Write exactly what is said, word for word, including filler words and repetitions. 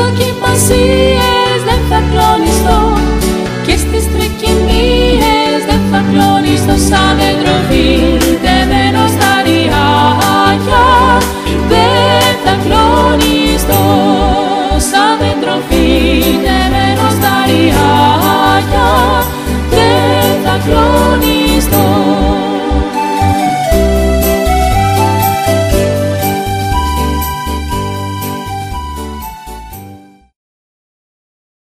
δοκιμασίες δεν θα κλονιστώ και στις τρικυμίες δεν θα κλονιστώ. Σαν δέντρο φυτεμένο στα ριάκια δεν θα κλονιστώ. Σαν δέντρο φυτεμένο στα ριάκια δεν θα κλονιστώ.